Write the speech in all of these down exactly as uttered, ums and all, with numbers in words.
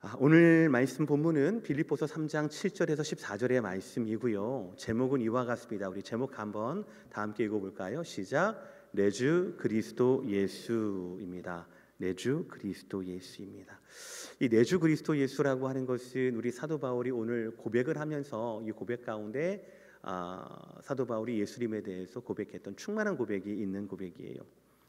아, 오늘 말씀 본문은 빌립보서 삼 장 칠 절에서 십사 절의 말씀이고요. 제목은 이와 같습니다. 우리 제목 한번 다 함께 읽어볼까요? 시작. 내 주 그리스도 예수입니다. 내 주 그리스도 예수입니다. 이 내 주 그리스도 예수라고 하는 것은 우리 사도 바울이 오늘 고백을 하면서 이 고백 가운데 아, 사도 바울이 예수님에 대해서 고백했던 충만한 고백이 있는 고백이에요.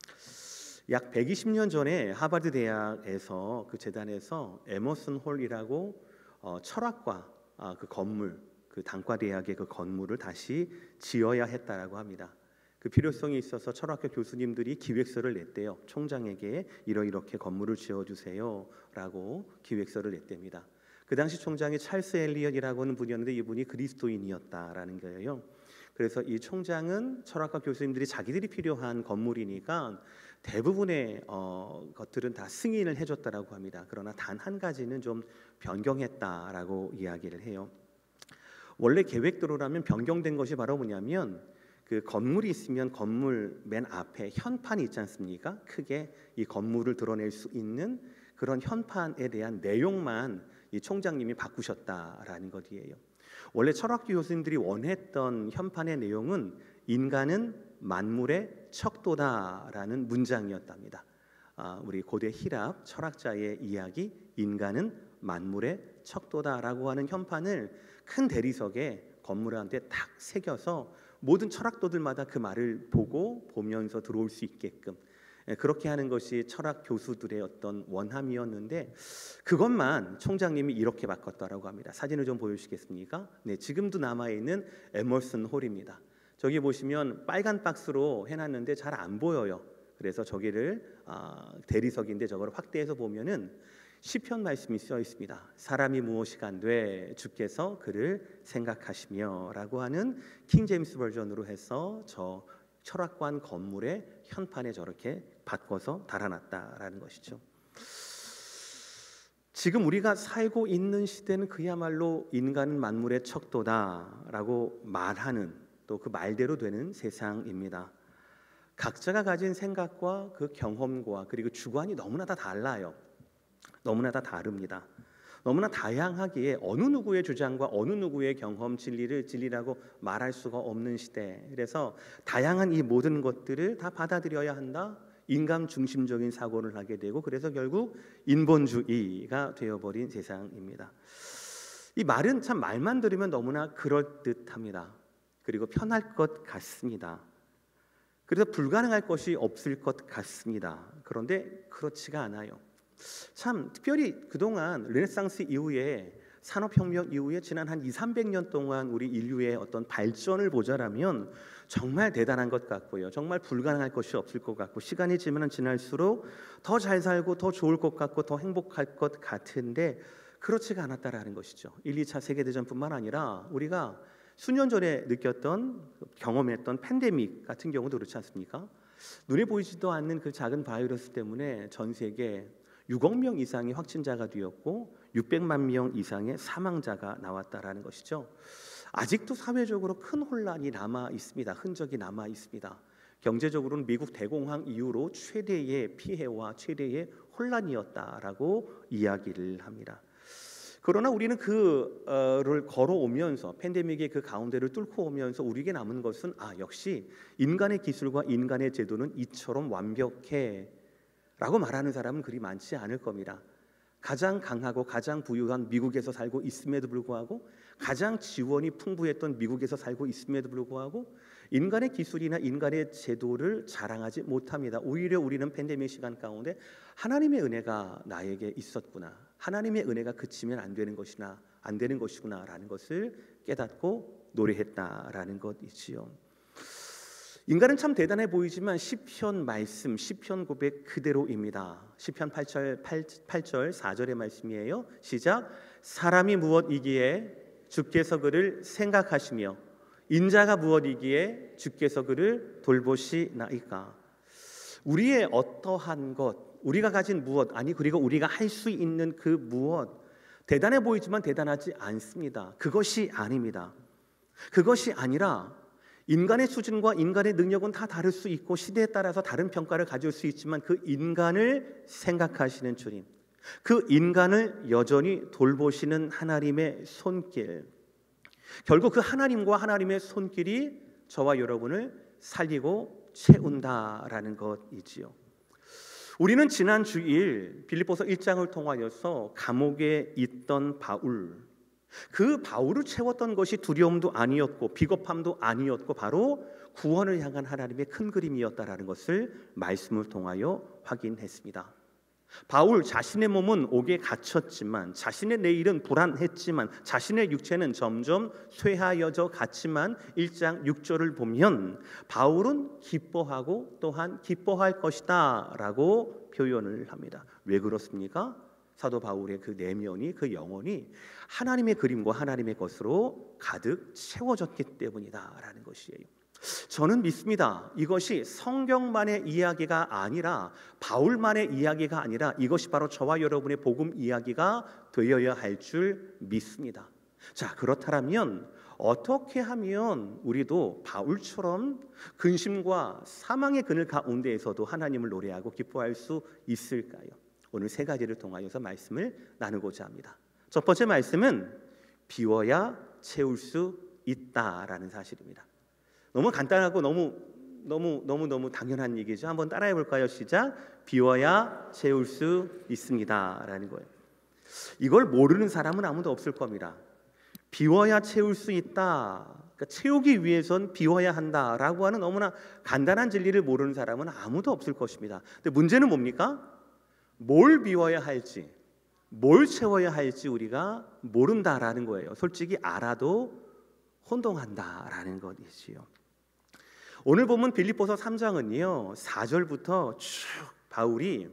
약 백이십 년 전에 하버드 대학에서 그 재단에서 에머슨 홀이라고 어, 철학과 아, 그 건물, 그 단과 대학의 그 건물을 다시 지어야 했다라고 합니다. 그 필요성이 있어서 철학교 교수님들이 기획서를 냈대요. 총장에게 이러이렇게 건물을 지어주세요라고 기획서를 냈답니다. 그 당시 총장이 찰스 엘리엇이라고 하는 분이었는데 이분이 그리스도인이었다라는 거예요. 그래서 이 총장은 철학과 교수님들이 자기들이 필요한 건물이니까 대부분의 어, 것들은 다 승인을 해줬다라고 합니다. 그러나 단 한 가지는 좀 변경했다라고 이야기를 해요. 원래 계획대로라면 변경된 것이 바로 뭐냐면 그 건물이 있으면 건물 맨 앞에 현판이 있지 않습니까? 크게 이 건물을 드러낼 수 있는 그런 현판에 대한 내용만 이 총장님이 바꾸셨다라는 것이에요. 원래 철학교 교수님들이 원했던 현판의 내용은 인간은 만물의 척도다라는 문장이었답니다. 아, 우리 고대 히랍 철학자의 이야기, 인간은 만물의 척도다라고 하는 현판을 큰 대리석에 건물한테 탁 새겨서 모든 철학도들마다 그 말을 보고 보면서 들어올 수 있게끔 그렇게 하는 것이 철학 교수들의 어떤 원함이었는데 그것만 총장님이 이렇게 바꿨다라고 합니다. 사진을 좀 보여주시겠습니까? 네, 지금도 남아있는 에머슨 홀입니다. 저기 보시면 빨간 박스로 해놨는데 잘 안 보여요. 그래서 저기를 아, 대리석인데 저걸 확대해서 보면은 시편 말씀이 써 있습니다. 사람이 무엇이간되 주께서 그를 생각하시며라고 하는 킹 제임스 버전으로 해서 저 철학관 건물의 현판에 저렇게 바꿔서 달아놨다라는 것이죠. 지금 우리가 살고 있는 시대는 그야말로 인간은 만물의 척도다라고 말하는 또 그 말대로 되는 세상입니다. 각자가 가진 생각과 그 경험과 그리고 주관이 너무나 다 달라요. 너무나 다 다릅니다. 너무나 다양하기에 어느 누구의 주장과 어느 누구의 경험 진리를 진리라고 말할 수가 없는 시대. 그래서 다양한 이 모든 것들을 다 받아들여야 한다. 인간 중심적인 사고를 하게 되고 그래서 결국 인본주의가 되어버린 세상입니다. 이 말은 참 말만 들으면 너무나 그럴듯합니다. 그리고 편할 것 같습니다. 그래서 불가능할 것이 없을 것 같습니다. 그런데 그렇지가 않아요. 참 특별히 그동안 르네상스 이후에 산업혁명 이후에 지난 한 이삼백 년 동안 우리 인류의 어떤 발전을 보자라면 정말 대단한 것 같고요. 정말 불가능할 것이 없을 것 같고 시간이 지나면 지날수록 더 잘 살고 더 좋을 것 같고 더 행복할 것 같은데 그렇지가 않았다라는 것이죠. 일, 이 차 세계대전뿐만 아니라 우리가 수년 전에 느꼈던 경험했던 팬데믹 같은 경우도 그렇지 않습니까? 눈에 보이지도 않는 그 작은 바이러스 때문에 전 세계 육억 명 이상의 확진자가 되었고 육백만 명 이상의 사망자가 나왔다라는 것이죠. 아직도 사회적으로 큰 혼란이 남아 있습니다. 흔적이 남아 있습니다. 경제적으로는 미국 대공황 이후로 최대의 피해와 최대의 혼란이었다라고 이야기를 합니다. 그러나 우리는 그를 걸어오면서 팬데믹의 그 가운데를 뚫고 오면서 우리에게 남은 것은 아 역시 인간의 기술과 인간의 제도는 이처럼 완벽해 라고 말하는 사람은 그리 많지 않을 겁니다. 가장 강하고 가장 부유한 미국에서 살고 있음에도 불구하고 가장 지원이 풍부했던 미국에서 살고 있음에도 불구하고 인간의 기술이나 인간의 제도를 자랑하지 못합니다. 오히려 우리는 팬데믹 시간 가운데 하나님의 은혜가 나에게 있었구나, 하나님의 은혜가 그치면 안 되는 것이나 안 되는 것이구나라는 것을 깨닫고 노래했다라는 것이지요. 인간은 참 대단해 보이지만 시편 말씀, 시편 고백 그대로입니다. 시편 팔 절, 팔 절 사 절의 말씀이에요. 시작. 사람이 무엇이기에 주께서 그를 생각하시며 인자가 무엇이기에 주께서 그를 돌보시나이까. 우리의 어떠한 것, 우리가 가진 무엇, 아니 그리고 우리가 할 수 있는 그 무엇 대단해 보이지만 대단하지 않습니다. 그것이 아닙니다. 그것이 아니라 인간의 수준과 인간의 능력은 다 다를 수 있고 시대에 따라서 다른 평가를 가질 수 있지만 그 인간을 생각하시는 주님, 그 인간을 여전히 돌보시는 하나님의 손길, 결국 그 하나님과 하나님의 손길이 저와 여러분을 살리고 채운다라는 것이지요. 우리는 지난 주일 빌립보서 일 장을 통하여서 감옥에 있던 바울, 그 바울을 채웠던 것이 두려움도 아니었고 비겁함도 아니었고 바로 구원을 향한 하나님의 큰 그림이었다라는 것을 말씀을 통하여 확인했습니다. 바울 자신의 몸은 옥에 갇혔지만, 자신의 내일은 불안했지만, 자신의 육체는 점점 쇠하여져 갔지만 일 장 육 절을 보면 바울은 기뻐하고 또한 기뻐할 것이다 라고 표현을 합니다. 왜 그렇습니까? 사도 바울의 그 내면이, 그 영혼이 하나님의 그림과 하나님의 것으로 가득 채워졌기 때문이다 라는 것이에요. 저는 믿습니다. 이것이 성경만의 이야기가 아니라, 바울만의 이야기가 아니라 이것이 바로 저와 여러분의 복음 이야기가 되어야 할 줄 믿습니다. 자, 그렇다면 어떻게 하면 우리도 바울처럼 근심과 사망의 그늘 가운데에서도 하나님을 노래하고 기뻐할 수 있을까요? 오늘 세 가지를 통하여서 말씀을 나누고자 합니다. 첫 번째 말씀은 비워야 채울 수 있다라는 사실입니다. 너무 간단하고 너무 너무 너무 너무 당연한 얘기죠. 한번 따라해 볼까요? 시작. 비워야 채울 수 있습니다라는 거예요. 이걸 모르는 사람은 아무도 없을 겁니다. 비워야 채울 수 있다. 그러니까 채우기 위해선 비워야 한다라고 하는 너무나 간단한 진리를 모르는 사람은 아무도 없을 것입니다. 근데 문제는 뭡니까? 뭘 비워야 할지, 뭘 채워야 할지 우리가 모른다라는 거예요. 솔직히 알아도 혼동한다라는 것이지요. 오늘 보면 빌립보서 삼 장은요 사 절부터 쭉 바울이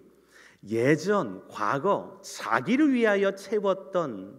예전, 과거 자기를 위하여 채웠던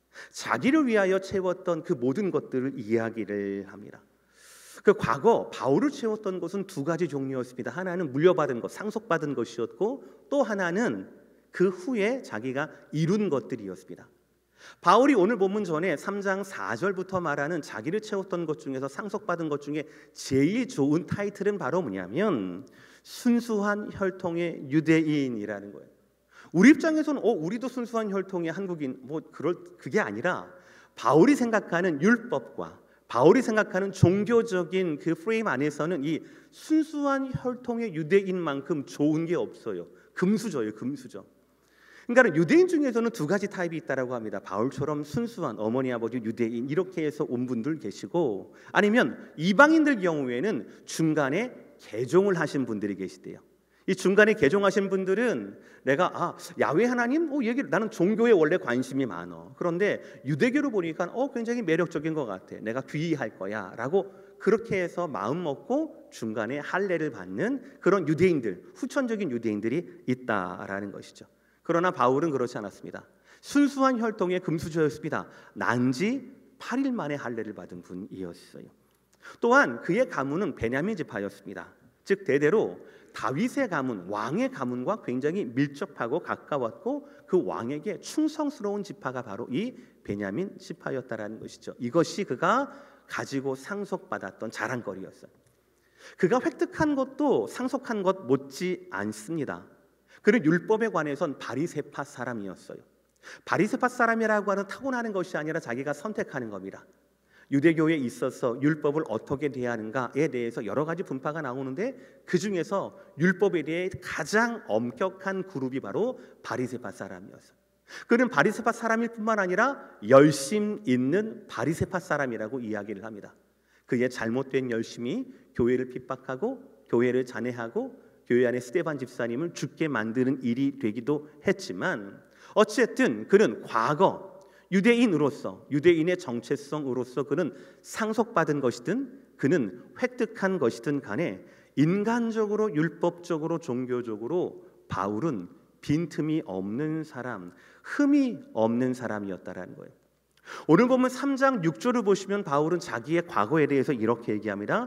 자기를 위하여 채웠던 그 모든 것들을 이야기를 합니다. 그 과거 바울을 채웠던 것은 두 가지 종류였습니다. 하나는 물려받은 것, 상속받은 것이었고 또 하나는 그 후에 자기가 이룬 것들이었습니다. 바울이 오늘 본문 전에 삼 장 사 절부터 말하는 자기를 채웠던 것 중에서 상속받은 것 중에 제일 좋은 타이틀은 바로 뭐냐면 순수한 혈통의 유대인이라는 거예요. 우리 입장에서는 어, 우리도 순수한 혈통의 한국인, 뭐 그럴 그게 아니라 바울이 생각하는 율법과 바울이 생각하는 종교적인 그 프레임 안에서는 이 순수한 혈통의 유대인만큼 좋은 게 없어요. 금수저예요, 금수저. 그러니까 유대인 중에서는 두 가지 타입이 있다라고 합니다. 바울처럼 순수한 어머니 아버지 유대인 이렇게 해서 온 분들 계시고, 아니면 이방인들 경우에는 중간에 개종을 하신 분들이 계시대요. 이 중간에 개종하신 분들은 내가 아 야훼 하나님, 어 얘기를 나는 종교에 원래 관심이 많어. 그런데 유대교로 보니까 어 굉장히 매력적인 것 같아. 내가 귀의할 거야라고 그렇게 해서 마음 먹고 중간에 할례를 받는 그런 유대인들, 후천적인 유대인들이 있다라는 것이죠. 그러나 바울은 그렇지 않았습니다. 순수한 혈통의 금수저였습니다. 난지 팔 일 만에 할례를 받은 분이었어요. 또한 그의 가문은 베냐민 지파였습니다. 즉 대대로 다윗의 가문, 왕의 가문과 굉장히 밀접하고 가까웠고 그 왕에게 충성스러운 지파가 바로 이 베냐민 지파였다라는 것이죠. 이것이 그가 가지고 상속받았던 자랑거리였어요. 그가 획득한 것도 상속한 것 못지 않습니다. 그는 율법에 관해선 바리새파 사람이었어요. 바리새파 사람이라고 하는 타고나는 것이 아니라 자기가 선택하는 겁니다. 유대교에 있어서 율법을 어떻게 대하는가에 대해서 여러 가지 분파가 나오는데 그 중에서 율법에 대해 가장 엄격한 그룹이 바로 바리새파 사람이었어요. 그는 바리새파 사람일 뿐만 아니라 열심 있는 바리새파 사람이라고 이야기를 합니다. 그의 잘못된 열심이 교회를 핍박하고 교회를 잔해하고 교회 안에 스데반 집사님을 죽게 만드는 일이 되기도 했지만 어쨌든 그는 과거 유대인으로서 유대인의 정체성으로서 그는 상속받은 것이든 그는 획득한 것이든 간에 인간적으로 율법적으로 종교적으로 바울은 빈틈이 없는 사람, 흠이 없는 사람이었다라는 거예요. 오늘 보면 삼 장 육 절을 보시면 바울은 자기의 과거에 대해서 이렇게 얘기합니다.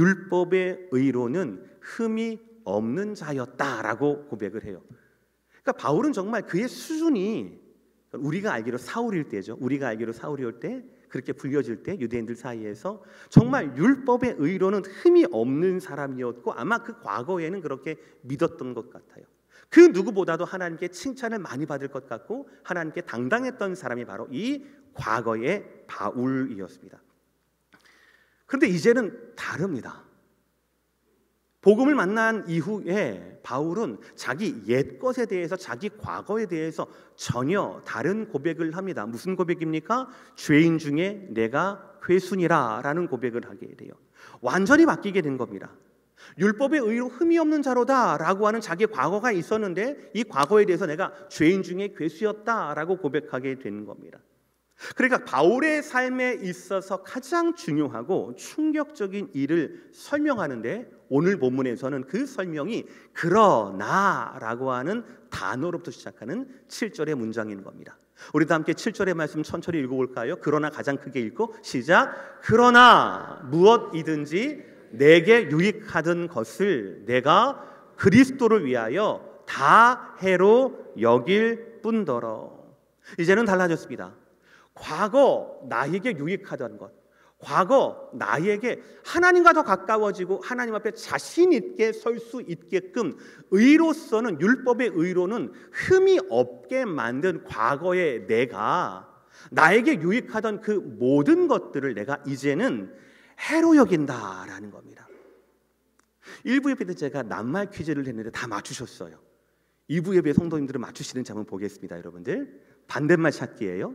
율법의 의로는 흠이 없는 자였다라고 고백을 해요. 그러니까 바울은 정말 그의 수준이 우리가 알기로 사울일 때죠. 우리가 알기로 사울일 때 그렇게 불려질 때 유대인들 사이에서 정말 율법의 의로는 흠이 없는 사람이었고 아마 그 과거에는 그렇게 믿었던 것 같아요. 그 누구보다도 하나님께 칭찬을 많이 받을 것 같고 하나님께 당당했던 사람이 바로 이 과거의 바울이었습니다. 그런데 이제는 다릅니다. 복음을 만난 이후에 바울은 자기 옛것에 대해서, 자기 과거에 대해서 전혀 다른 고백을 합니다. 무슨 고백입니까? 죄인 중에 내가 괴순이라 라는 고백을 하게 돼요. 완전히 바뀌게 된 겁니다. 율법의 의로 흠이 없는 자로다 라고 하는 자기 과거가 있었는데 이 과거에 대해서 내가 죄인 중에 괴수였다 라고 고백하게 되는 겁니다. 그러니까 바울의 삶에 있어서 가장 중요하고 충격적인 일을 설명하는데 오늘 본문에서는 그 설명이 그러나라고 하는 단어로부터 시작하는 칠 절의 문장인 겁니다. 우리도 함께 칠 절의 말씀 천천히 읽어볼까요? 그러나 가장 크게 읽고 시작. 그러나 무엇이든지 내게 유익하던 것을 내가 그리스도를 위하여 다 해로 여길 뿐더러. 이제는 달라졌습니다. 과거 나에게 유익하던 것, 과거 나에게 하나님과 더 가까워지고 하나님 앞에 자신 있게 설 수 있게끔 의로서는, 율법의 의로는 흠이 없게 만든 과거의 내가, 나에게 유익하던 그 모든 것들을 내가 이제는 해로 여긴다라는 겁니다. 일 부 예배 때 제가 낱말 퀴즈를 했는데 다 맞추셨어요. 이 부 예배 성도님들은 맞추시는지 한번 보겠습니다. 여러분들, 반대말 찾기예요.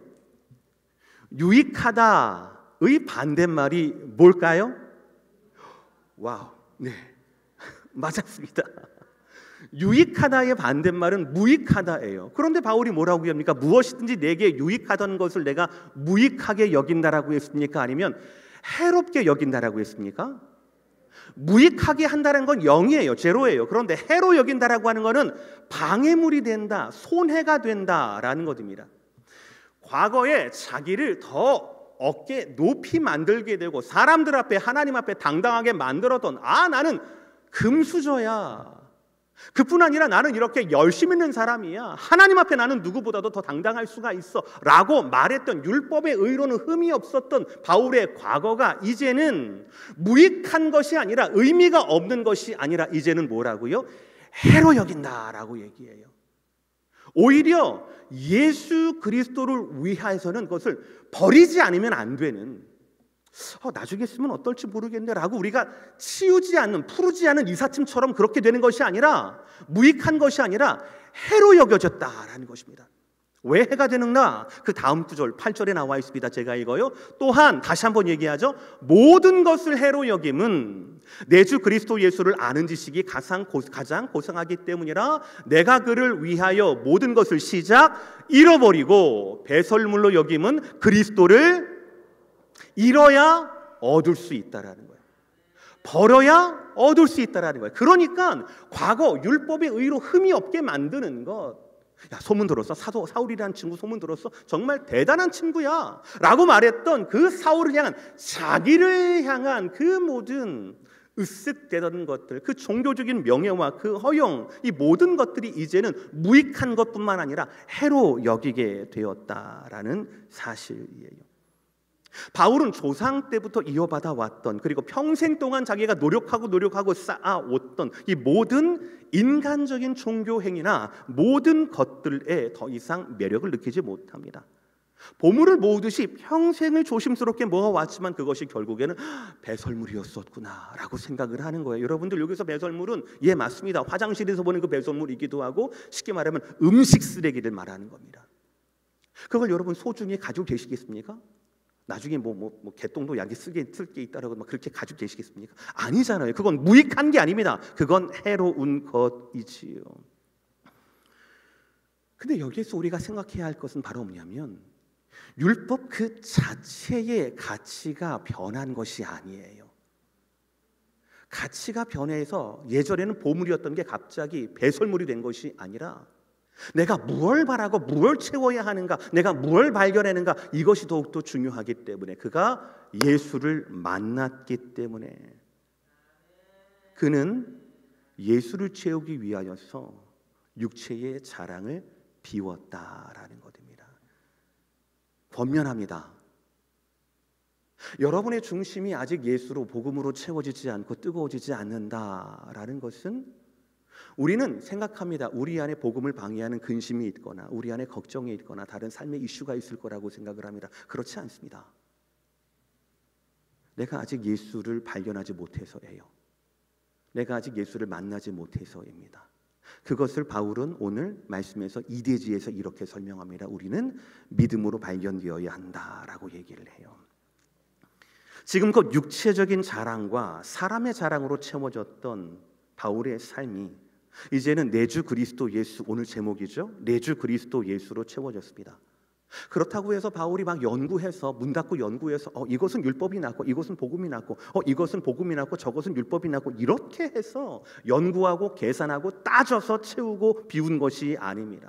유익하다의 반대말이 뭘까요? 와우, 네, 맞았습니다. 유익하다의 반대말은 무익하다예요. 그런데 바울이 뭐라고 합니까? 무엇이든지 내게 유익하던 것을 내가 무익하게 여긴다라고 했습니까? 아니면 해롭게 여긴다라고 했습니까? 무익하게 한다는 건 영이에요, 제로예요. 그런데 해로 여긴다라고 하는 것은 방해물이 된다, 손해가 된다라는 것입니다. 과거에 자기를 더 어깨 높이 만들게 되고 사람들 앞에, 하나님 앞에 당당하게 만들었던, 아 나는 금수저야, 그뿐 아니라 나는 이렇게 열심 있는 사람이야, 하나님 앞에 나는 누구보다도 더 당당할 수가 있어 라고 말했던, 율법의 의로는 흠이 없었던 바울의 과거가 이제는 무익한 것이 아니라, 의미가 없는 것이 아니라 이제는 뭐라고요? 해로 여긴다라고 얘기해요. 오히려 예수 그리스도를 위하여서는 그것을 버리지 않으면 안 되는, 어, 나중에 쓰면 어떨지 모르겠네 라고 우리가 치우지 않는, 푸르지 않은 이삿짐처럼 그렇게 되는 것이 아니라, 무익한 것이 아니라 해로 여겨졌다라는 것입니다. 왜 해가 되는가? 그 다음 구절 팔 절에 나와 있습니다. 제가 읽어요. 또한 다시 한번 얘기하죠. 모든 것을 해로 여김은 내 주 그리스도 예수를 아는 지식이 가장, 고, 가장 고상하기 때문이라 내가 그를 위하여 모든 것을 시작 잃어버리고 배설물로 여김은 그리스도를 잃어야 얻을 수 있다라는 거예요. 버려야 얻을 수 있다라는 거예요. 그러니까 과거 율법의 의로 흠이 없게 만드는 것, 야, 소문 들었어? 사도 사울이라는 친구 소문 들었어? 정말 대단한 친구야 라고 말했던 그 사울을 향한, 자기를 향한 그 모든 으쓱대던 것들, 그 종교적인 명예와 그 허영, 이 모든 것들이 이제는 무익한 것뿐만 아니라 해로 여기게 되었다라는 사실이에요. 바울은 조상 때부터 이어받아 왔던, 그리고 평생 동안 자기가 노력하고 노력하고 쌓아왔던 이 모든 인간적인 종교 행위나 모든 것들에 더 이상 매력을 느끼지 못합니다. 보물을 모으듯이 평생을 조심스럽게 모아왔지만 그것이 결국에는 배설물이었었구나 라고 생각을 하는 거예요. 여러분들, 여기서 배설물은, 예 맞습니다, 화장실에서 보는 그 배설물이기도 하고 쉽게 말하면 음식 쓰레기를 말하는 겁니다. 그걸 여러분 소중히 가지고 계시겠습니까? 나중에 뭐, 뭐, 뭐 개똥도 약이 쓰게, 쓸 게 있다라고 막 그렇게 가지고 계시겠습니까? 아니잖아요. 그건 무익한 게 아닙니다. 그건 해로운 것이지요. 근데 여기에서 우리가 생각해야 할 것은 바로 뭐냐면, 율법 그 자체의 가치가 변한 것이 아니에요. 가치가 변해서 예전에는 보물이었던 게 갑자기 배설물이 된 것이 아니라, 내가 무엇을 바라고 무엇을 채워야 하는가, 내가 무엇을 발견하는가, 이것이 더욱더 중요하기 때문에, 그가 예수를 만났기 때문에 그는 예수를 채우기 위하여서 육체의 자랑을 비웠다라는 것입니다. 권면합니다. 여러분의 중심이 아직 예수로, 복음으로 채워지지 않고 뜨거워지지 않는다라는 것은 우리는 생각합니다. 우리 안에 복음을 방해하는 근심이 있거나 우리 안에 걱정이 있거나 다른 삶의 이슈가 있을 거라고 생각을 합니다. 그렇지 않습니다. 내가 아직 예수를 발견하지 못해서예요. 내가 아직 예수를 만나지 못해서입니다. 그것을 바울은 오늘 말씀에서 이대지에서 이렇게 설명합니다. 우리는 믿음으로 발견되어야 한다라고 얘기를 해요. 지금껏 육체적인 자랑과 사람의 자랑으로 채워졌던 바울의 삶이 이제는 내주 그리스도 예수, 오늘 제목이죠. 내주 그리스도 예수로 채워졌습니다. 그렇다고 해서 바울이 막 연구해서 문 닫고 연구해서 어 이것은 율법이 낫고 이것은 복음이 낫고 어 이것은 복음이 낫고 저것은 율법이 낫고 이렇게 해서 연구하고 계산하고 따져서 채우고 비운 것이 아닙니다.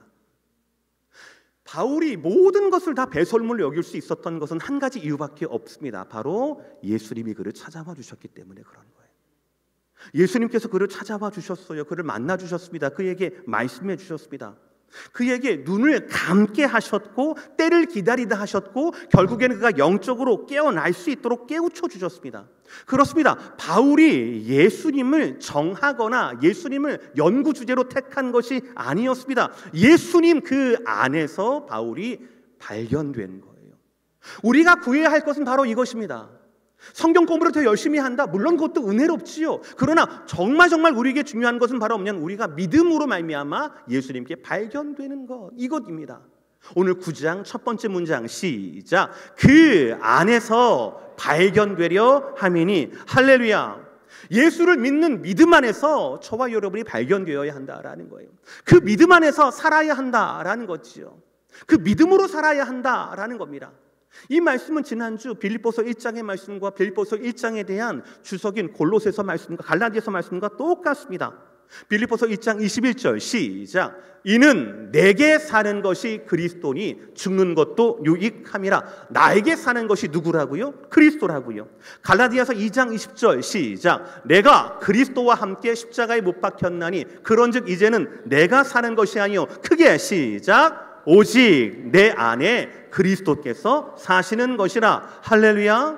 바울이 모든 것을 다 배설물로 여길 수 있었던 것은 한 가지 이유밖에 없습니다. 바로 예수님이 그를 찾아와 주셨기 때문에 그런 거예요. 예수님께서 그를 찾아와 주셨어요. 그를 만나 주셨습니다. 그에게 말씀해 주셨습니다. 그에게 눈을 감게 하셨고 때를 기다리다 하셨고 결국에는 그가 영적으로 깨어날 수 있도록 깨우쳐 주셨습니다. 그렇습니다. 바울이 예수님을 정하거나 예수님을 연구 주제로 택한 것이 아니었습니다. 예수님 그 안에서 바울이 발견된 거예요. 우리가 구해야 할 것은 바로 이것입니다. 성경 공부를 더 열심히 한다? 물론 그것도 은혜롭지요. 그러나 정말 정말 우리에게 중요한 것은 바로 뭐냐면 우리가 믿음으로 말미암아 예수님께 발견되는 것, 이것입니다. 오늘 구 장 첫 번째 문장 시작. 그 안에서 발견되려 함이니. 할렐루야. 예수를 믿는 믿음 안에서 저와 여러분이 발견되어야 한다라는 거예요. 그 믿음 안에서 살아야 한다라는 거지요. 그 믿음으로 살아야 한다라는 겁니다. 이 말씀은 지난주 빌립보서 일 장의 말씀과 빌립보서 일 장에 대한 주석인 골로새서 말씀과 갈라디아서 말씀과 똑같습니다. 빌립보서 일 장 이십일 절 시작. 이는 내게 사는 것이 그리스도니 죽는 것도 유익함이라. 나에게 사는 것이 누구라고요? 그리스도라고요. 갈라디아서 이 장 이십 절 시작. 내가 그리스도와 함께 십자가에 못 박혔나니 그런즉 이제는 내가 사는 것이 아니요 크게 시작. 오직 내 안에 그리스도께서 사시는 것이라. 할렐루야.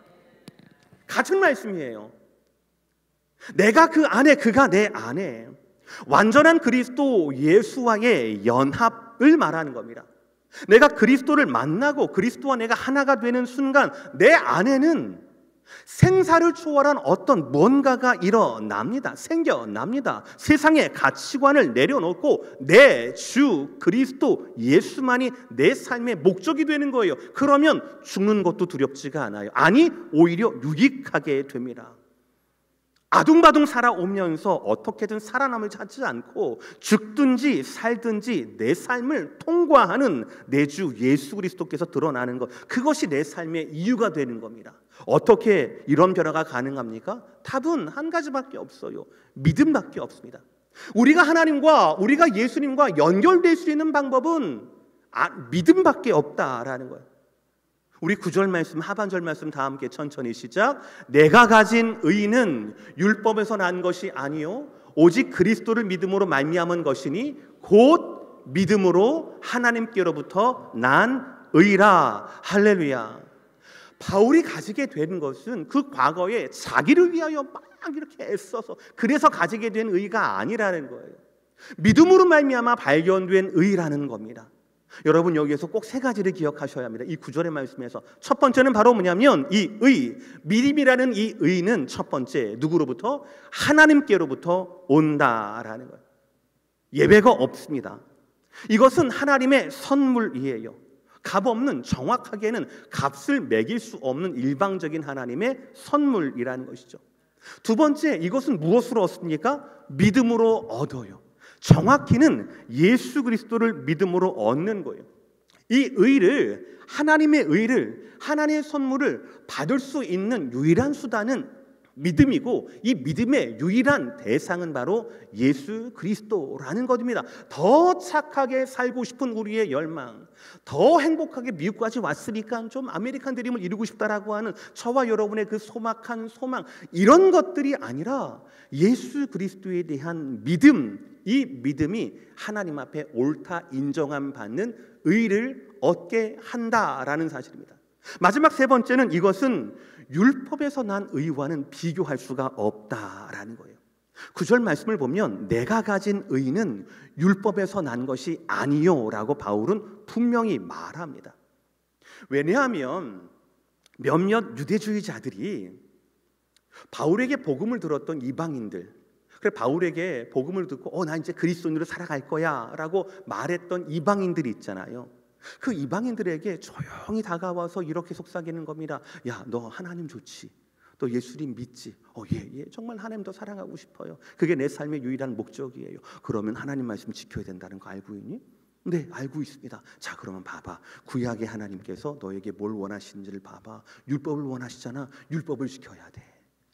같은 말씀이에요. 내가 그 안에, 그가 내 안에. 완전한 그리스도 예수와의 연합을 말하는 겁니다. 내가 그리스도를 만나고 그리스도와 내가 하나가 되는 순간 내 안에는 생사를 초월한 어떤 뭔가가 일어납니다. 생겨납니다. 세상의 가치관을 내려놓고 내 주 그리스도 예수만이 내 삶의 목적이 되는 거예요. 그러면 죽는 것도 두렵지가 않아요. 아니 오히려 유익하게 됩니다. 아둥바둥 살아오면서 어떻게든 살아남을 찾지 않고 죽든지 살든지 내 삶을 통과하는 내 주 예수 그리스도께서 드러나는 것, 그것이 내 삶의 이유가 되는 겁니다. 어떻게 이런 변화가 가능합니까? 답은 한 가지밖에 없어요. 믿음밖에 없습니다. 우리가 하나님과 우리가 예수님과 연결될 수 있는 방법은 아, 믿음밖에 없다라는 거예요. 우리 구 절 말씀, 하반절 말씀 다 함께 천천히 시작. 내가 가진 의는 율법에서 난 것이 아니요 오직 그리스도를 믿음으로 말미암은 것이니 곧 믿음으로 하나님께로부터 난 의라. 할렐루야. 바울이 가지게 된 것은 그 과거에 자기를 위하여 막 이렇게 애써서 그래서 가지게 된 의가 아니라는 거예요. 믿음으로 말미암아 발견된 의라는 겁니다. 여러분 여기에서 꼭 세 가지를 기억하셔야 합니다. 이 구절의 말씀에서 첫 번째는 바로 뭐냐면 이 의, 믿음이라는 이 의는 첫 번째 누구로부터? 하나님께로부터 온다라는 거예요. 예배가 없습니다. 이것은 하나님의 선물이에요. 값 없는, 정확하게는 값을 매길 수 없는 일방적인 하나님의 선물이라는 것이죠. 두 번째, 이것은 무엇으로 얻습니까? 믿음으로 얻어요. 정확히는 예수 그리스도를 믿음으로 얻는 거예요. 이 의를, 하나님의 의를, 하나님의 선물을 받을 수 있는 유일한 수단은 믿음이고 이 믿음의 유일한 대상은 바로 예수 그리스도라는 것입니다. 더 착하게 살고 싶은 우리의 열망, 더 행복하게 미국까지 왔으니까 좀 아메리칸 드림을 이루고 싶다라고 하는 저와 여러분의 그 소박한 소망, 이런 것들이 아니라 예수 그리스도에 대한 믿음, 이 믿음이 하나님 앞에 옳다 인정함 받는 의를 얻게 한다라는 사실입니다. 마지막 세 번째는 이것은 율법에서 난 의와는 비교할 수가 없다라는 거예요. 구절 말씀을 보면 내가 가진 의는 율법에서 난 것이 아니요 라고 바울은 분명히 말합니다. 왜냐하면 몇몇 유대주의자들이 바울에게 복음을 들었던 이방인들, 그래 바울에게 복음을 듣고 어, 나 이제 그리스도인으로 살아갈 거야 라고 말했던 이방인들이 있잖아요. 그 이방인들에게 조용히 다가와서 이렇게 속삭이는 겁니다. 야, 너 하나님 좋지? 너 예수님 믿지? 어, 예, 예, 정말 하나님 더 사랑하고 싶어요. 그게 내 삶의 유일한 목적이에요. 그러면 하나님 말씀 지켜야 된다는 거 알고 있니? 네, 알고 있습니다. 자, 그러면 봐봐. 구약의 하나님께서 너에게 뭘 원하시는지를 봐봐. 율법을 원하시잖아. 율법을 지켜야 돼.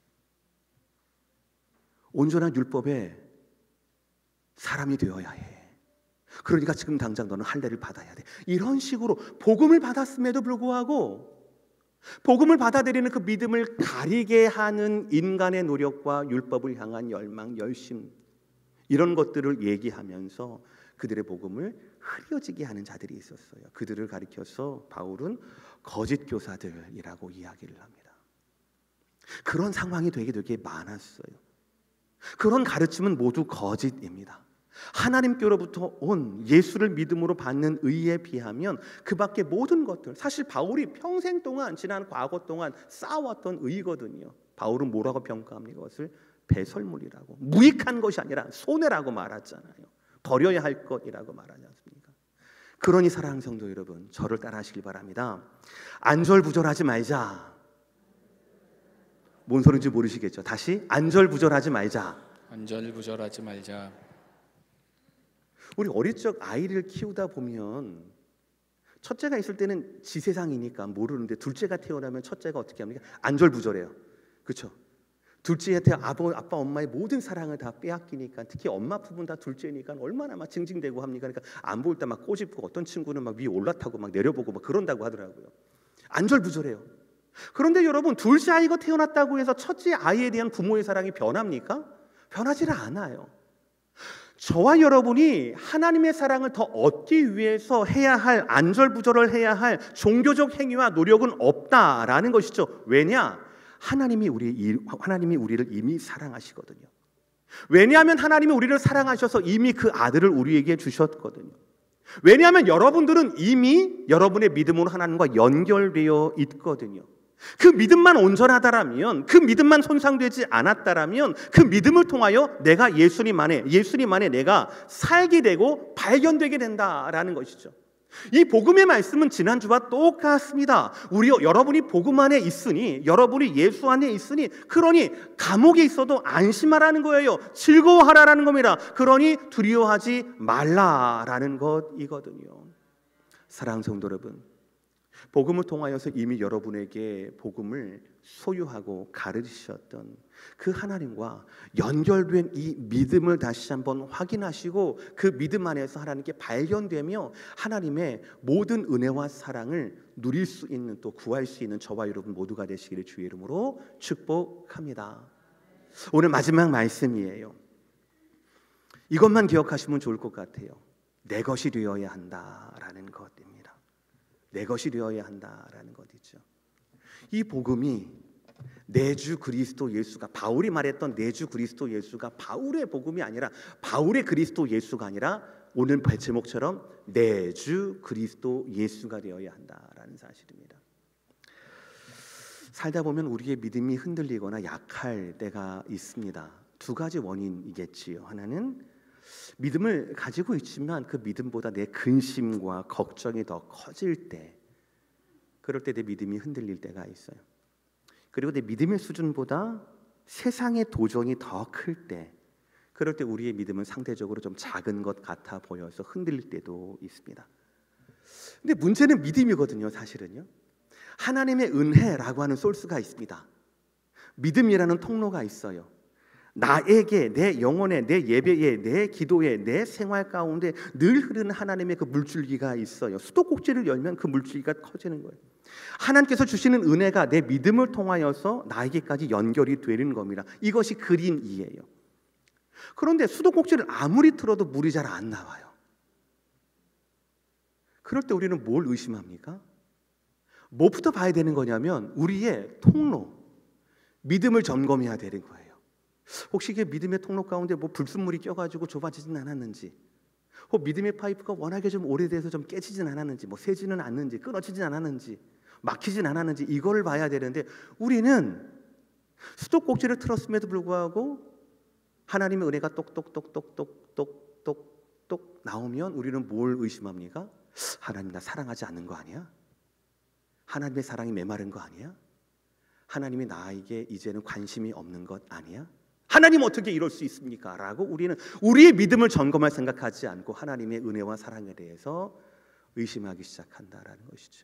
온전한 율법에 사람이 되어야 해. 그러니까 지금 당장 너는 할례를 받아야 돼. 이런 식으로 복음을 받았음에도 불구하고 복음을 받아들이는 그 믿음을 가리게 하는 인간의 노력과 율법을 향한 열망, 열심, 이런 것들을 얘기하면서 그들의 복음을 흐려지게 하는 자들이 있었어요. 그들을 가리켜서 바울은 거짓 교사들이라고 이야기를 합니다. 그런 상황이 되게 되게 많았어요. 그런 가르침은 모두 거짓입니다. 하나님께로부터 온 예수를 믿음으로 받는 의에 비하면 그 밖에 모든 것들, 사실 바울이 평생 동안 지난 과거 동안 쌓아왔던 의거든요. 바울은 뭐라고 평가합니까? 그것을 배설물이라고, 무익한 것이 아니라 손해라고 말하잖아요. 버려야 할 것이라고 말하지 않습니까? 그러니 사랑하는 성도 여러분, 저를 따라하시길 바랍니다. 안절부절하지 말자. 뭔 소리인지 모르시겠죠? 다시 안절부절하지 말자. 안절부절하지 말자. 우리 어릴 적 아이를 키우다 보면 첫째가 있을 때는 지 세상이니까 모르는데 둘째가 태어나면 첫째가 어떻게 합니까? 안절부절해요. 그렇죠? 둘째한테 아버, 아빠 엄마의 모든 사랑을 다 빼앗기니까, 특히 엄마 부분 다 둘째니까 얼마나 막 징징대고 합니까? 그러니까 안 보일 때 막 꼬집고, 어떤 친구는 막 위에 올라타고 막 내려보고 막 그런다고 하더라고요. 안절부절해요. 그런데 여러분, 둘째 아이가 태어났다고 해서 첫째 아이에 대한 부모의 사랑이 변합니까? 변하지를 않아요. 저와 여러분이 하나님의 사랑을 더 얻기 위해서 해야 할, 안절부절을 해야 할 종교적 행위와 노력은 없다라는 것이죠. 왜냐? 하나님이 우리 하나님이 우리를 이미 사랑하시거든요. 왜냐하면 하나님이 우리를 사랑하셔서 이미 그 아들을 우리에게 주셨거든요. 왜냐하면 여러분들은 이미 여러분의 믿음으로 하나님과 연결되어 있거든요. 그 믿음만 온전하다라면, 그 믿음만 손상되지 않았다라면, 그 믿음을 통하여 내가 예수님 안에, 예수님 안에 내가 살게 되고 발견되게 된다라는 것이죠. 이 복음의 말씀은 지난주와 똑같습니다. 우리 여러분이 복음 안에 있으니, 여러분이 예수 안에 있으니, 그러니 감옥에 있어도 안심하라는 거예요. 즐거워하라라는 겁니다. 그러니 두려워하지 말라라는 것이거든요. 사랑하는 성도 여러분, 복음을 통하여서 이미 여러분에게 복음을 소유하고 가르치셨던 그 하나님과 연결된 이 믿음을 다시 한번 확인하시고, 그 믿음 안에서 하나님께 발견되며 하나님의 모든 은혜와 사랑을 누릴 수 있는, 또 구할 수 있는 저와 여러분 모두가 되시기를 주의 이름으로 축복합니다. 오늘 마지막 말씀이에요. 이것만 기억하시면 좋을 것 같아요. 내 것이 되어야 한다라는 것입니다. 내 것이 되어야 한다라는 것이죠. 이 복음이 내 주 그리스도 예수가, 바울이 말했던 내 주 그리스도 예수가 바울의 복음이 아니라, 바울의 그리스도 예수가 아니라 오늘 제목처럼 내 주 그리스도 예수가 되어야 한다라는 사실입니다. 살다 보면 우리의 믿음이 흔들리거나 약할 때가 있습니다. 두 가지 원인이겠지요. 하나는 믿음을 가지고 있지만 그 믿음보다 내 근심과 걱정이 더 커질 때, 그럴 때 내 믿음이 흔들릴 때가 있어요. 그리고 내 믿음의 수준보다 세상의 도전이 더 클 때, 그럴 때 우리의 믿음은 상대적으로 좀 작은 것 같아 보여서 흔들릴 때도 있습니다. 근데 문제는 믿음이거든요. 사실은요, 하나님의 은혜라고 하는 소스가 있습니다. 믿음이라는 통로가 있어요. 나에게, 내 영혼에, 내 예배에, 내 기도에, 내 생활 가운데 늘 흐르는 하나님의 그 물줄기가 있어요. 수도꼭지를 열면 그 물줄기가 커지는 거예요. 하나님께서 주시는 은혜가 내 믿음을 통하여서 나에게까지 연결이 되는 겁니다. 이것이 그림이에요. 그런데 수도꼭지를 아무리 틀어도 물이 잘 안 나와요. 그럴 때 우리는 뭘 의심합니까? 뭐부터 봐야 되는 거냐면 우리의 통로, 믿음을 점검해야 되는 거예요. 혹시 이게 믿음의 통로 가운데 뭐 불순물이 껴가지고 좁아지진 않았는지, 혹 믿음의 파이프가 워낙에 좀 오래돼서 좀 깨지진 않았는지, 뭐 새지는 않는지, 끊어지진 않았는지, 막히진 않았는지, 이거를 봐야 되는데, 우리는 수도꼭지를 틀었음에도 불구하고 하나님의 은혜가 똑똑똑똑똑똑똑 나오면 우리는 뭘 의심합니까? 하나님 나 사랑하지 않는 거 아니야? 하나님의 사랑이 메마른 거 아니야? 하나님이 나에게 이제는 관심이 없는 것 아니야? 하나님 어떻게 이럴 수 있습니까? 라고 우리는 우리의 믿음을 점검할 생각하지 않고 하나님의 은혜와 사랑에 대해서 의심하기 시작한다라는 것이죠.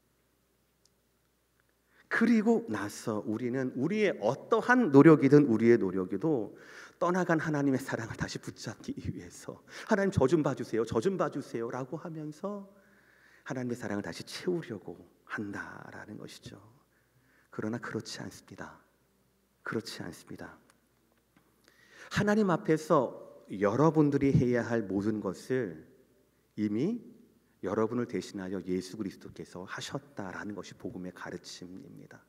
그리고 나서 우리는 우리의 어떠한 노력이든 우리의 노력에도 떠나간 하나님의 사랑을 다시 붙잡기 위해서 하나님 저 좀 봐주세요, 저 좀 봐주세요 라고 하면서 하나님의 사랑을 다시 채우려고 한다라는 것이죠. 그러나 그렇지 않습니다. 그렇지 않습니다. 하나님 앞에서 여러분들이 해야 할 모든 것을 이미 여러분을 대신하여 예수 그리스도께서 하셨다라는 것이 복음의 가르침입니다.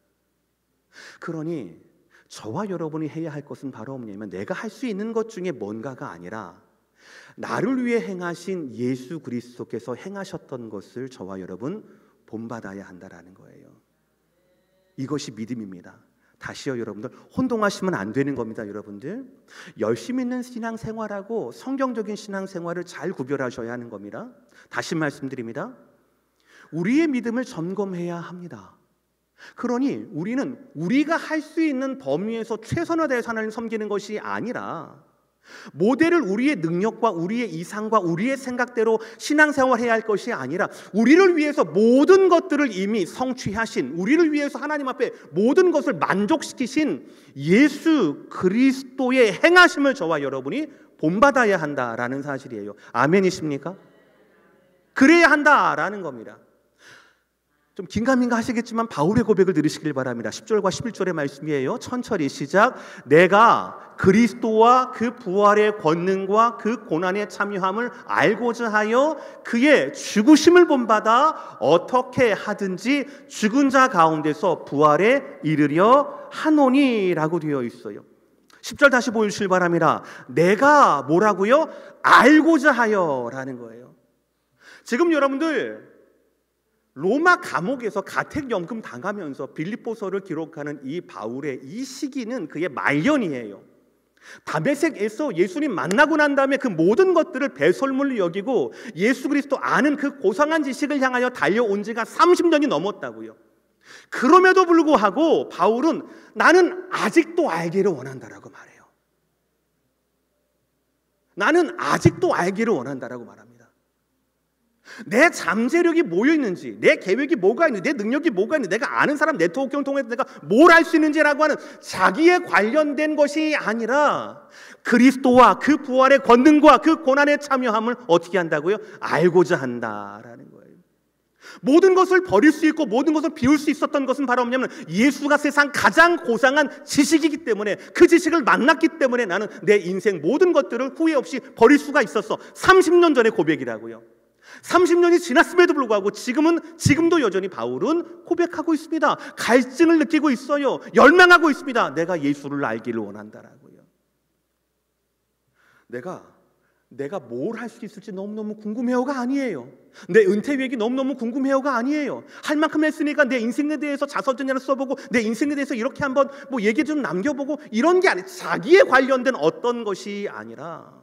그러니 저와 여러분이 해야 할 것은 바로 뭐냐면 내가 할 수 있는 것 중에 뭔가가 아니라 나를 위해 행하신 예수 그리스도께서 행하셨던 것을 저와 여러분 본받아야 한다라는 거예요. 이것이 믿음입니다. 다시요 여러분들, 혼동하시면 안 되는 겁니다. 여러분들 열심히 있는 신앙생활하고 성경적인 신앙생활을 잘 구별하셔야 하는 겁니다. 다시 말씀드립니다. 우리의 믿음을 점검해야 합니다. 그러니 우리는 우리가 할 수 있는 범위에서 최선을 다해서 하나님을 섬기는 것이 아니라 모델을 우리의 능력과 우리의 이상과 우리의 생각대로 신앙생활해야 할 것이 아니라 우리를 위해서 모든 것들을 이미 성취하신, 우리를 위해서 하나님 앞에 모든 것을 만족시키신 예수 그리스도의 행하심을 저와 여러분이 본받아야 한다라는 사실이에요. 아멘이십니까? 그래야 한다라는 겁니다. 좀 긴가민가 하시겠지만 바울의 고백을 들으시길 바랍니다. 십 절과 십일 절의 말씀이에요. 천천히 시작. 내가 그리스도와 그 부활의 권능과 그 고난의 참여함을 알고자 하여 그의 죽으심을 본받아 어떻게 하든지 죽은 자 가운데서 부활에 이르려 하노니라고 되어 있어요. 십 절 다시 보여주시길 바랍니다. 내가 뭐라고요? 알고자 하여 라는 거예요. 지금 여러분들 로마 감옥에서 가택연금 당하면서 빌립보서를 기록하는 이 바울의 이 시기는 그의 말년이에요. 다메섹에서 예수님 만나고 난 다음에 그 모든 것들을 배설물로 여기고 예수 그리스도 아는 그 고상한 지식을 향하여 달려온 지가 삼십 년이 넘었다고요. 그럼에도 불구하고 바울은 나는 아직도 알기를 원한다라고 말해요. 나는 아직도 알기를 원한다라고 말합니다. 내 잠재력이 뭐여 있는지, 내 계획이 뭐가 있는지, 내 능력이 뭐가 있는지, 내가 아는 사람 네트워크를 통해서 내가 뭘 할 수 있는지라고 하는 자기에 관련된 것이 아니라 그리스도와 그 부활의 권능과 그 고난에 참여함을 어떻게 한다고요? 알고자 한다라는 거예요. 모든 것을 버릴 수 있고 모든 것을 비울 수 있었던 것은 바로 뭐냐면 예수가 세상 가장 고상한 지식이기 때문에, 그 지식을 만났기 때문에 나는 내 인생 모든 것들을 후회 없이 버릴 수가 있었어. 삼십 년 전의 고백이라고요. 삼십 년이 지났음에도 불구하고 지금은 지금도 여전히 바울은 고백하고 있습니다. 갈증을 느끼고 있어요. 열망하고 있습니다. 내가 예수를 알기를 원한다라고요. 내가 내가 뭘 할 수 있을지 너무너무 궁금해요가 아니에요. 내 은퇴 계획이 너무너무 궁금해요가 아니에요. 할 만큼 했으니까 내 인생에 대해서 자서전이나 써보고 내 인생에 대해서 이렇게 한번 뭐 얘기 좀 남겨보고 이런 게 아니에요. 자기에 관련된 어떤 것이 아니라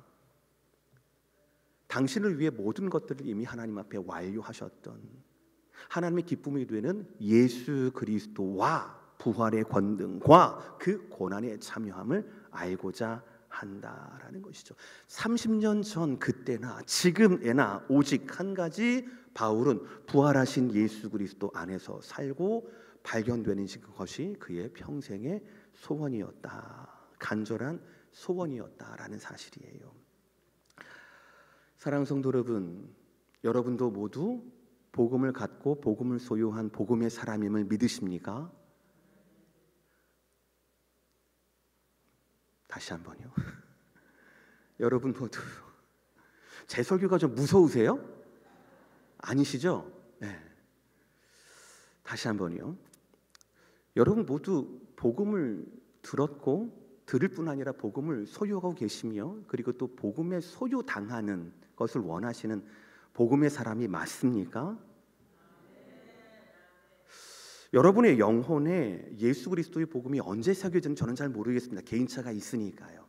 당신을 위해 모든 것들을 이미 하나님 앞에 완료하셨던 하나님의 기쁨이 되는 예수 그리스도와 부활의 권능과 그 고난에 참여함을 알고자 한다라는 것이죠. 삼십 년 전 그때나 지금에나 오직 한 가지, 바울은 부활하신 예수 그리스도 안에서 살고 발견되는 것이 그의 평생의 소원이었다. 간절한 소원이었다라는 사실이에요. 사랑하는 성도 여러분, 여러분도 모두 복음을 갖고 복음을 소유한 복음의 사람임을 믿으십니까? 다시 한번요. 여러분 모두 제 설교가 좀 무서우세요? 아니시죠? 네. 다시 한번요. 여러분 모두 복음을 들었고 들을 뿐 아니라 복음을 소유하고 계시며 그리고 또 복음에 소유당하는 것을 원하시는 복음의 사람이 맞습니까? 여러분의 영혼에 예수 그리스도의 복음이 언제 새겨지는지 저는 잘 모르겠습니다. 개인차가 있으니까요.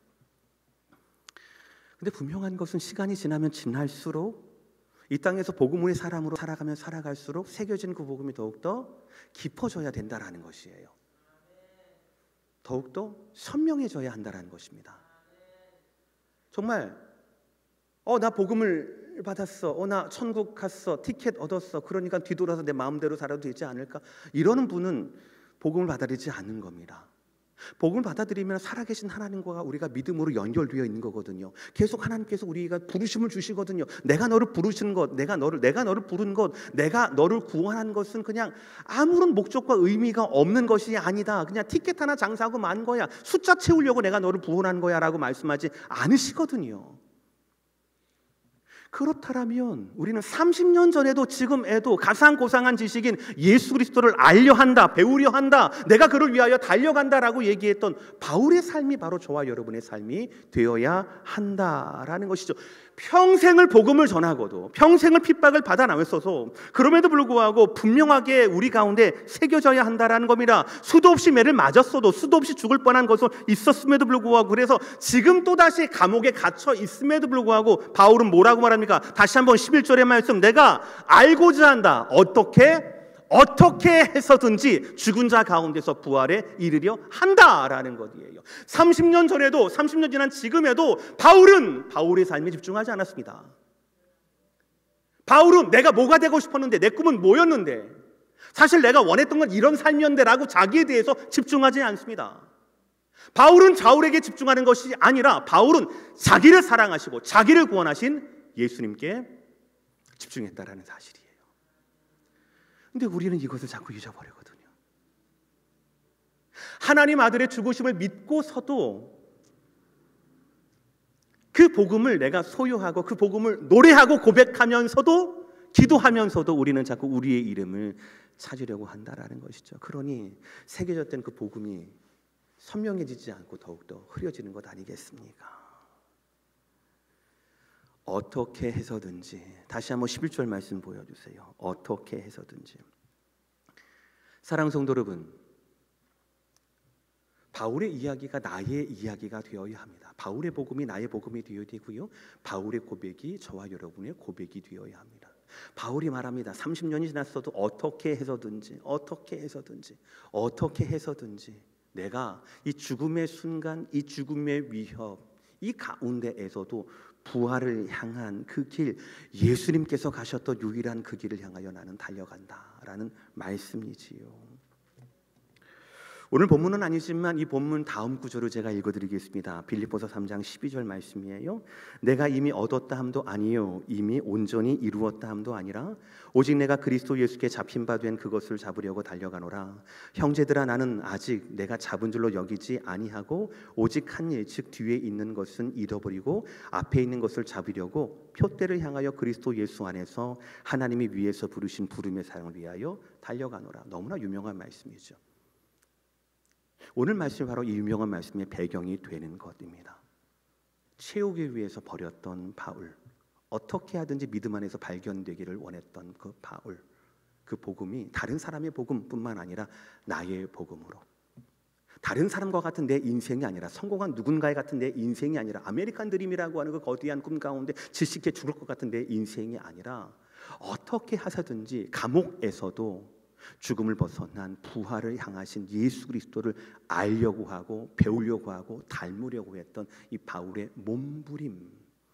근데 분명한 것은 시간이 지나면 지날수록 이 땅에서 복음의 사람으로 살아가면 살아갈수록 새겨진 그 복음이 더욱더 깊어져야 된다라는 것이에요. 더욱더 선명해져야 한다라는 것입니다. 정말 어, 나 복음을 받았어. 어, 나 천국 갔어. 티켓 얻었어. 그러니까 뒤돌아서 내 마음대로 살아도 되지 않을까? 이러는 분은 복음을 받아들이지 않는 겁니다. 복음을 받아들이면 살아계신 하나님과 우리가 믿음으로 연결되어 있는 거거든요. 계속 하나님께서 우리가 부르심을 주시거든요. 내가 너를 부르신 것, 내가 너를 내가 너를 부른 것, 내가 너를 구원한 것은 그냥 아무런 목적과 의미가 없는 것이 아니다. 그냥 티켓 하나 장사하고 만 거야. 숫자 채우려고 내가 너를 구원한 거야라고 말씀하지 않으시거든요. 그렇다면 우리는 삼십 년 전에도 지금에도 가상고상한 지식인 예수 그리스도를 알려 한다, 배우려 한다, 내가 그를 위하여 달려간다라고 얘기했던 바울의 삶이 바로 저와 여러분의 삶이 되어야 한다라는 것이죠. 평생을 복음을 전하고도 평생을 핍박을 받아 나왔어서 그럼에도 불구하고 분명하게 우리 가운데 새겨져야 한다라는 겁니다. 수도 없이 매를 맞았어도 수도 없이 죽을 뻔한 것은 있었음에도 불구하고 그래서 지금 또다시 감옥에 갇혀 있음에도 불구하고 바울은 뭐라고 말합니까? 다시 한번 십일 절의 말씀, 내가 알고자 한다. 어떻게? 어떻게 해서든지 죽은 자 가운데서 부활에 이르려 한다라는 것이에요. 삼십 년 전에도 삼십 년 지난 지금에도 바울은 바울의 삶에 집중하지 않았습니다. 바울은 내가 뭐가 되고 싶었는데, 내 꿈은 뭐였는데, 사실 내가 원했던 건 이런 삶이었는데 라고 자기에 대해서 집중하지 않습니다. 바울은 바울에게 집중하는 것이 아니라 바울은 자기를 사랑하시고 자기를 구원하신 예수님께 집중했다라는 사실이에요. 근데 우리는 이것을 자꾸 잊어버리거든요. 하나님 아들의 죽으심을 믿고서도 그 복음을 내가 소유하고 그 복음을 노래하고 고백하면서도 기도하면서도 우리는 자꾸 우리의 이름을 찾으려고 한다라는 것이죠. 그러니 새겨졌던 그 복음이 선명해지지 않고 더욱더 흐려지는 것 아니겠습니까? 어떻게 해서든지, 다시 한번 십일 절 말씀 보여주세요. 어떻게 해서든지. 사랑하는 성도 여러분, 바울의 이야기가 나의 이야기가 되어야 합니다. 바울의 복음이 나의 복음이 되어야 되고요, 바울의 고백이 저와 여러분의 고백이 되어야 합니다. 바울이 말합니다. 삼십 년이 지났어도 어떻게 해서든지, 어떻게 해서든지, 어떻게 해서든지 내가 이 죽음의 순간, 이 죽음의 위협, 이 가운데에서도 부활을 향한 그 길, 예수님께서 가셨던 유일한 그 길을 향하여 나는 달려간다라는 말씀이지요. 오늘 본문은 아니지만 이 본문 다음 구절을 제가 읽어드리겠습니다. 빌립보서 삼 장 십이 절 말씀이에요. 내가 이미 얻었다 함도 아니요 이미 온전히 이루었다 함도 아니라 오직 내가 그리스도 예수께 잡힌 바 된 그것을 잡으려고 달려가노라. 형제들아, 나는 아직 내가 잡은 줄로 여기지 아니하고 오직 한 일, 즉 뒤에 있는 것은 잃어버리고 앞에 있는 것을 잡으려고 표대를 향하여 그리스도 예수 안에서 하나님이 위에서 부르신 부름의 사랑을 위하여 달려가노라. 너무나 유명한 말씀이죠. 오늘 말씀이 바로 이 유명한 말씀의 배경이 되는 것입니다. 채우기 위해서 버렸던 바울, 어떻게 하든지 믿음 안에서 발견되기를 원했던 그 바울, 그 복음이 다른 사람의 복음뿐만 아니라 나의 복음으로, 다른 사람과 같은 내 인생이 아니라, 성공한 누군가의 같은 내 인생이 아니라, 아메리칸 드림이라고 하는 그 거대한 꿈 가운데 질식해 죽을 것 같은 내 인생이 아니라 어떻게 하사든지 감옥에서도 죽음을 벗어난 부활을 향하신 예수 그리스도를 알려고 하고 배우려고 하고 닮으려고 했던 이 바울의 몸부림,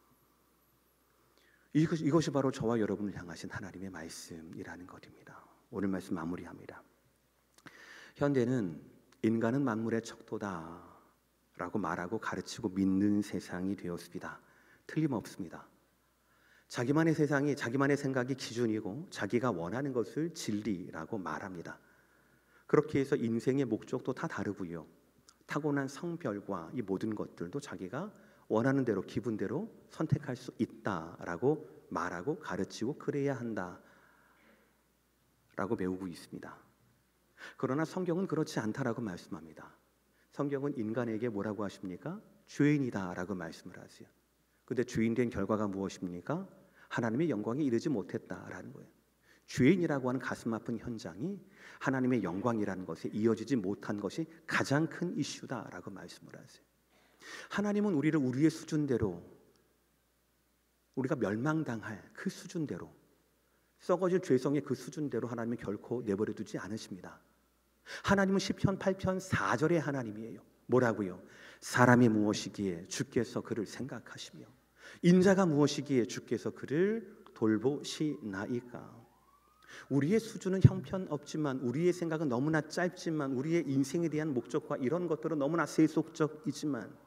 이것, 이것이 바로 저와 여러분을 향하신 하나님의 말씀이라는 것입니다. 오늘 말씀 마무리합니다. 현대는 인간은 만물의 척도다 라고 말하고 가르치고 믿는 세상이 되었습니다. 틀림없습니다. 자기만의 세상이, 자기만의 생각이 기준이고 자기가 원하는 것을 진리라고 말합니다. 그렇게 해서 인생의 목적도 다 다르고요, 타고난 성별과 이 모든 것들도 자기가 원하는 대로 기분대로 선택할 수 있다라고 말하고 가르치고 그래야 한다라고 배우고 있습니다. 그러나 성경은 그렇지 않다라고 말씀합니다. 성경은 인간에게 뭐라고 하십니까? 죄인이다라고 말씀을 하세요. 근데 죄인 된 결과가 무엇입니까? 하나님의 영광에 이르지 못했다라는 거예요. 죄인이라고 하는 가슴 아픈 현장이 하나님의 영광이라는 것에 이어지지 못한 것이 가장 큰 이슈다라고 말씀을 하세요. 하나님은 우리를 우리의 수준대로, 우리가 멸망당할 그 수준대로, 썩어질 죄성의 그 수준대로 하나님은 결코 내버려 두지 않으십니다. 하나님은 시편 팔 편 사 절의 하나님이에요. 뭐라고요? 사람이 무엇이기에 주께서 그를 생각하시며 인자가 무엇이기에 주께서 그를 돌보시나이까. 우리의 수준은 형편없지만, 우리의 생각은 너무나 짧지만, 우리의 인생에 대한 목적과 이런 것들은 너무나 세속적이지만,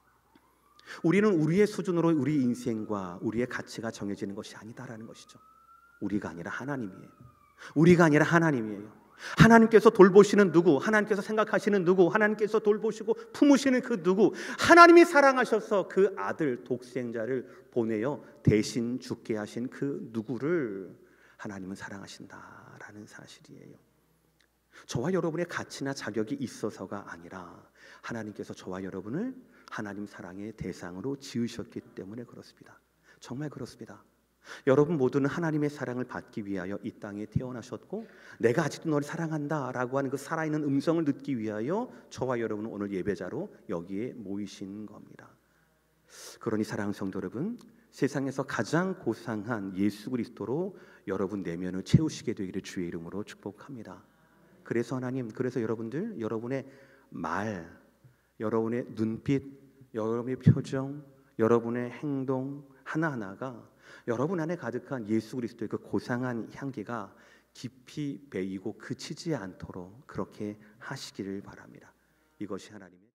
우리는 우리의 수준으로 우리 인생과 우리의 가치가 정해지는 것이 아니다라는 것이죠. 우리가 아니라 하나님이에요. 우리가 아니라 하나님이에요. 하나님께서 돌보시는 누구, 하나님께서 생각하시는 누구, 하나님께서 돌보시고 품으시는 그 누구, 하나님이 사랑하셔서 그 아들 독생자를 보내어 대신 죽게 하신 그 누구를 하나님은 사랑하신다라는 사실이에요. 저와 여러분의 가치나 자격이 있어서가 아니라 하나님께서 저와 여러분을 하나님 사랑의 대상으로 지으셨기 때문에 그렇습니다. 정말 그렇습니다. 여러분 모두는 하나님의 사랑을 받기 위하여 이 땅에 태어나셨고, 내가 아직도 너를 사랑한다 라고 하는 그 살아있는 음성을 듣기 위하여 저와 여러분은 오늘 예배자로 여기에 모이신 겁니다. 그러니 사랑하는 성도 여러분, 세상에서 가장 고상한 예수 그리스도로 여러분 내면을 채우시게 되기를 주의 이름으로 축복합니다. 그래서 하나님, 그래서 여러분들, 여러분의 말, 여러분의 눈빛, 여러분의 표정, 여러분의 행동 하나하나가 여러분 안에 가득한 예수 그리스도의 그 고상한 향기가 깊이 배이고 그치지 않도록 그렇게 하시기를 바랍니다. 이것이 하나님의